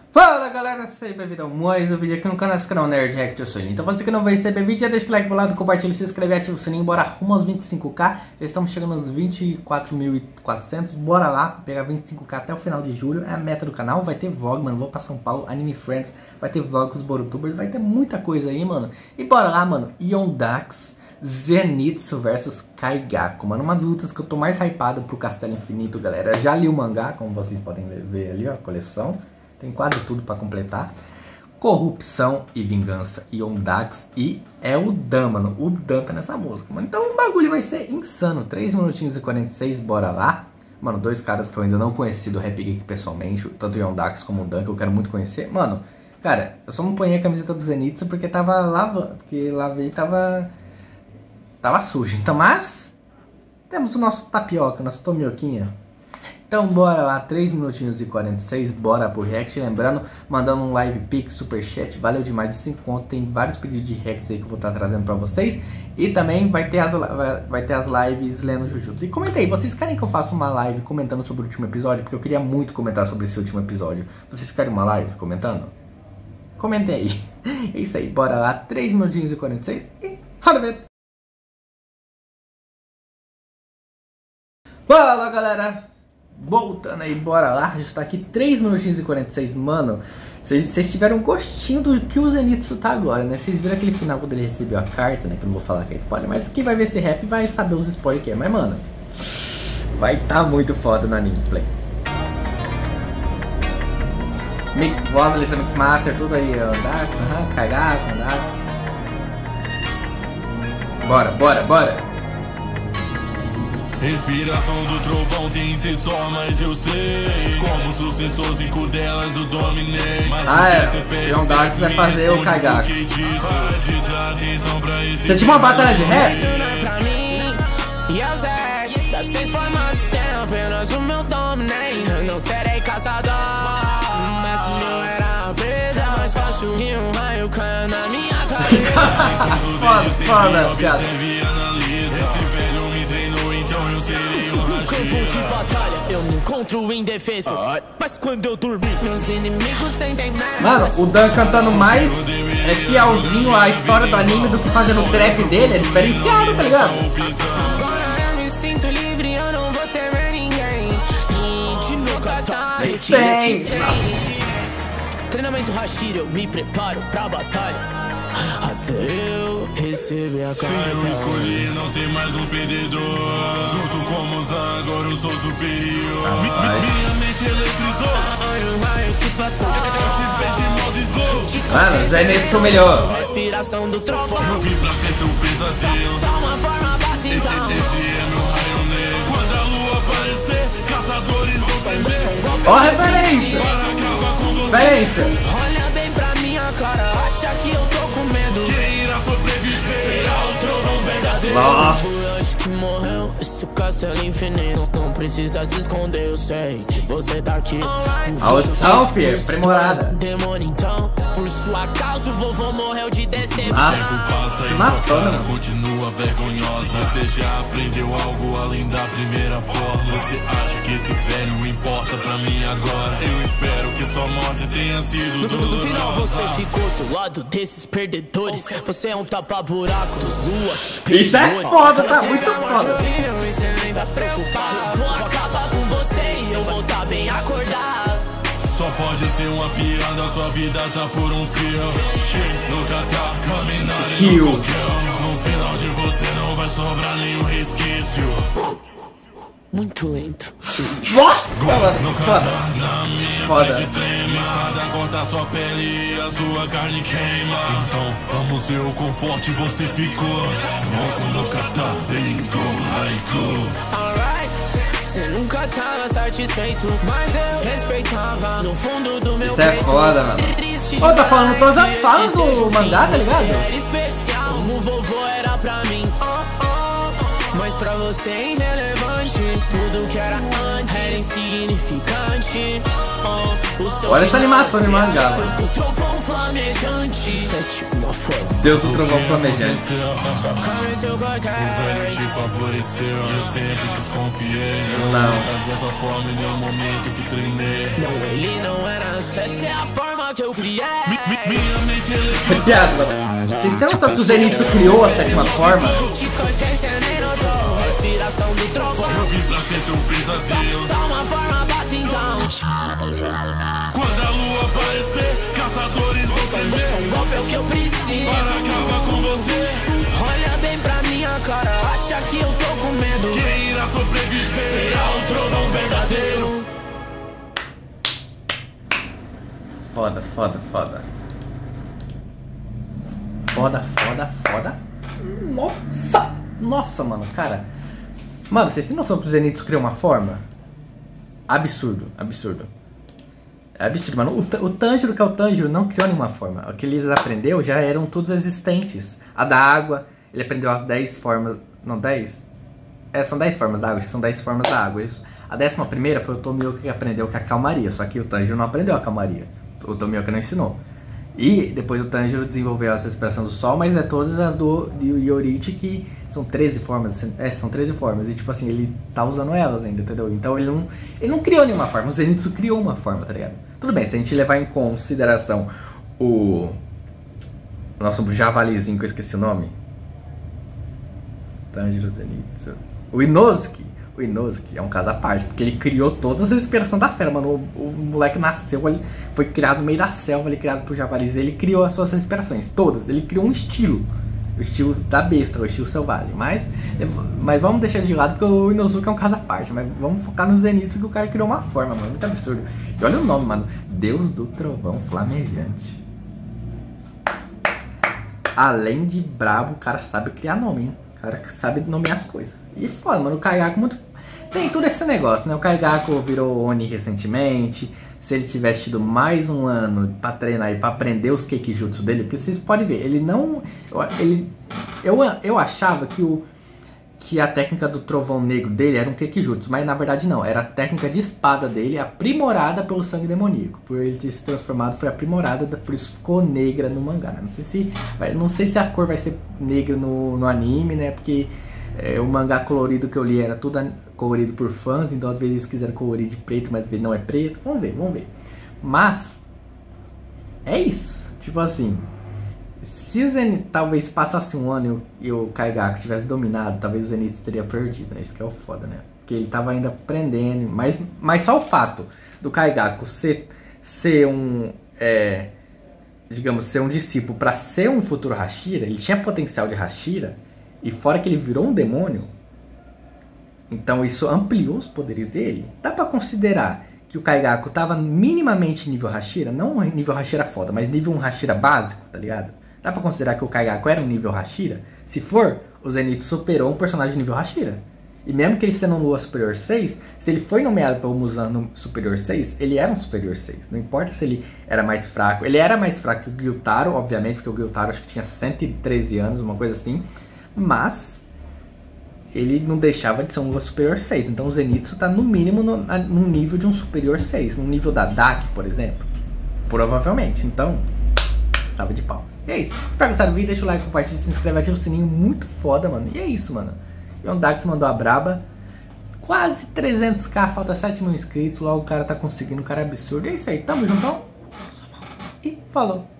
Fala galera, seja bem-vindo a mais um vídeo aqui no canal, esse canal Nerd React, eu sou o Lin. Então você que não vai receber vídeo, já deixa o like pro lado, compartilha, se inscreve, ativa o sininho, bora rumo aos 25k. Já estamos chegando aos 24.400, bora lá, pegar 25k até o final de julho, é a meta do canal. Vai ter vlog, mano, vou pra São Paulo, Anime Friends, vai ter vlog com os Borutubers, vai ter muita coisa aí, mano. E bora lá, mano, Yondax, Zenitsu versus Kaigaku, mano, umas lutas que eu tô mais hypado pro Castelo Infinito, galera. Já li o mangá, como vocês podem ver ali, ó, a coleção. Tem quase tudo pra completar. Corrupção e vingança, Yondax e é o Dan, mano. O Dan tá nessa música, mano. Então o bagulho vai ser insano. 3 minutinhos e 46, bora lá. Mano, dois caras que eu ainda não conheci do Rap Geek pessoalmente. Tanto o Yondax como o Dan, que eu quero muito conhecer. Mano, cara, eu só não ponhei a camiseta do Zenitsu porque tava lavando. Porque lavei e tava sujo. Então, mas temos o nosso tapioca, nosso tomioquinha. Então bora lá, 3 minutinhos e 46, bora pro react. Lembrando, mandando um live pix, superchat, valeu demais de 5 conto. Tem vários pedidos de reacts aí que eu vou estar trazendo pra vocês. E também vai ter as lives lendo Jujutsu. E comenta aí, vocês querem que eu faça uma live comentando sobre o último episódio? Porque eu queria muito comentar sobre esse último episódio. Vocês querem uma live comentando? Comentem aí. É isso aí, bora lá, 3 minutinhos e 46 e roda a vinheta. Fala galera! Voltando aí, bora lá, já está aqui 3 minutinhos e 46, mano. Vocês tiveram um gostinho do que o Zenitsu tá agora, né? Vocês viram aquele final quando ele recebeu a carta, né? Que eu não vou falar que é spoiler, mas quem vai ver esse rap vai saber os spoilers que é. Mas, mano, vai tá muito foda no anime play. Voz, Electronics Master, tudo aí, Yondax, Kaigaku, Yondax. Bora. Respiração do trovão tem sensor, mas eu sei como sucessor 5 delas eu dominei. Mas Yondax vai fazer o Kaigaku. Você tinha uma batalha de rap? E eu sei das 6 formas tem apenas o meu dominei. Eu não serei caçador, mas o meu era presa. Mais fácil que um raio caia na minha cabeça. Foda, piada. Campo de batalha, eu me encontro indefeso. Mas quando eu dormir, meus inimigos sentem medo. Mano, o Dan cantando mais fielzinho à história do anime do que fazendo o trap dele. É diferenciado, tá ligado? Agora eu me sinto livre, eu não vou temer ninguém. E de meu kata, eu treinamento Hashira, eu me preparo pra batalha. Até eu receber a carta. Se eu escolhi não ser mais um perdedor, junto com o Muzan, agora eu sou superior. Minha mente eletrizou. Olha o raio que passou. Eu te vejo em modo slow. Mano, o Zenitsu o melhor. Respiração do trovão. Eu vim pra ser seu pesadelo. Só uma forma basta então. Esse é meu raio negro. Quando a lua aparecer, caçadores vão tremer. Ó, referência. Olha bem pra minha cara, acha que eu tô com medo. Quem irá sobreviver será o trovão verdadeiro. Nossa. Acho que morreu, esse castelo infinito. Não precisa se esconder, eu sei que você tá aqui. A audição, filho, aprimorada. Demônio então, por sua causa o vovô morreu de decepção. Passa se e matou, sua cara né? continua vergonhosa. Você já aprendeu algo além da primeira forma. Você acha que esse velho importa pra mim agora? Eu espero que sua morte tenha sido No final você dolorosa. ficou do lado desses perdedores. Você é um tapa-buraco dos luas. Isso é foda, tá muito foda. E você nem tá preocupado. Vou acabar com você e eu vou tá bem acordado. Só pode ser uma piada, sua vida tá por um fio. Nunca tá caminhando e no coquel. No final de você não vai sobrar nenhum resquício. Muito lento. Nossa, mano, foda. Na minha Foda. frente treme, a espada corta sua pele e a sua carne queima. Então vamos ver o quão forte você ficou. Louco no kata, dentro haiku. Alright, você nunca tava satisfeito, mas eu respeitava no fundo do meu Isso é peito. foda, mano. Triste Ô, tá falando demais, todas as falas do esse mangá, tá fim, ligado? você era especial, como o vovô era pra mim. Mas pra você é irrelevante. Tudo que era antes era insignificante. O seu Olha essa final animação de mangá, depois que o trovão flamejante. Sétima forma. Deus do trovão flamejante. Só calma seu cortar. O velho te favoreceu, eu sempre desconfiei. Não. Dessa forma em nenhum momento que treinei. Não, ele não era. Essa é a forma que eu criei. Minha mente Viciado, mano. Vocês têm noção que o Zenitsu criou a sétima forma? Te cortei, cê nem notou. Respiração do trovão. eu vim pra ser seu pesadelo. Só uma forma basta então. Quando a lua aparecer, caçadores vão tremer. Só um golpe é o que eu preciso. Para acabar com você. Olha bem pra minha cara, acha que eu tô com medo. Quem irá sobreviver será o trovão verdadeiro. Foda, foda, foda. Foda, foda, foda. Nossa! Nossa, mano, cara. Mano, vocês têm noção que o Zenitsu criou uma forma? Absurdo, absurdo. É absurdo, mano. O Tanjiro, que é o Tanjiro, não criou nenhuma forma. O que ele aprendeu já eram todos existentes. A da água, ele aprendeu as 10 formas. Não, 10? É, são 10 formas da água. São 10 formas da água. Isso. A 11ª foi o Tomioka que aprendeu que é a calmaria. Só que o Tanjiro não aprendeu a calmaria. O Tomioka não ensinou. E depois o Tanjiro desenvolveu essa expressão do sol, mas é todas as do Yoriichi, que são 13 formas. É, são 13 formas. E tipo assim, ele tá usando elas ainda, entendeu? Então ele não criou nenhuma forma. O Zenitsu criou uma forma, tá ligado? Tudo bem, se a gente levar em consideração o nosso javalizinho, que eu esqueci o nome. Tanjiro, Zenitsu. O Inosuke. O Inosuke é um caso à parte, porque ele criou todas as inspirações da fera, mano. O moleque nasceu, ele foi criado no meio da selva, ele criado por javalis, ele criou as suas inspirações, todas. Ele criou um estilo, o estilo da besta, o estilo selvagem. Mas vamos deixar de lado, porque o Inosuke é um caso à parte. Mas vamos focar no Zenitsu, que o cara criou uma forma, mano, muito absurdo. E olha o nome, mano, Deus do Trovão Flamejante. Além de brabo, o cara sabe criar nome, hein? O cara sabe nomear as coisas. E foda, mano, o Kaigaku muito... Tem todo esse negócio, né? O Kaigaku virou Oni recentemente. Se ele tivesse tido mais um ano pra treinar e pra aprender os Keikijutsu dele, porque vocês podem ver, ele não... Eu achava que a técnica do trovão negro dele era um Keikijutsu, mas na verdade não. Era a técnica de espada dele, aprimorada pelo sangue demoníaco. Por ele ter se transformado, foi aprimorada, por isso ficou negra no mangá, né? Não sei se a cor vai ser negra no anime, né? Porque... o mangá colorido que eu li era tudo colorido por fãs, então às vezes eles quiseram colorir de preto, mas às vezes não é preto. Vamos ver. Mas é isso. Tipo assim, se o Zenitsu talvez passasse um ano e o Kaigaku tivesse dominado, talvez o Zenitsu teria perdido, né? Isso que é o foda, né? Porque ele tava ainda aprendendo, mas só o fato do Kaigaku ser um... digamos, ser um discípulo para ser um futuro Hashira, ele tinha potencial de Hashira. E fora que ele virou um demônio, então isso ampliou os poderes dele. Dá pra considerar que o Kaigaku tava minimamente nível Hashira, não nível Hashira foda, mas nível um Hashira básico, tá ligado? Dá pra considerar que o Kaigaku era um nível Hashira? Se for, o Zenitsu superou um personagem nível Hashira. E mesmo que ele sendo um Lua Superior 6, se ele foi nomeado pelo Muzan no Superior 6, ele era um Superior 6. Não importa se ele era mais fraco. Ele era mais fraco que o Gyutaro, obviamente, porque o Gyutaro acho que tinha 113 anos, uma coisa assim. Mas ele não deixava de ser um Lua Superior 6. Então o Zenitsu tá no mínimo no nível de um Superior 6. No nível da Daki, por exemplo. Provavelmente. Então, estava de pau. E é isso. Espero que gostar do vídeo. Deixa o like, compartilha, se inscreve, ativa o sininho. Muito foda, mano. E é isso, mano. E o Dax mandou a braba. Quase 300k. Falta 7 mil inscritos. Logo o cara tá conseguindo. O cara é absurdo. E é isso aí. Tamo juntão. E falou.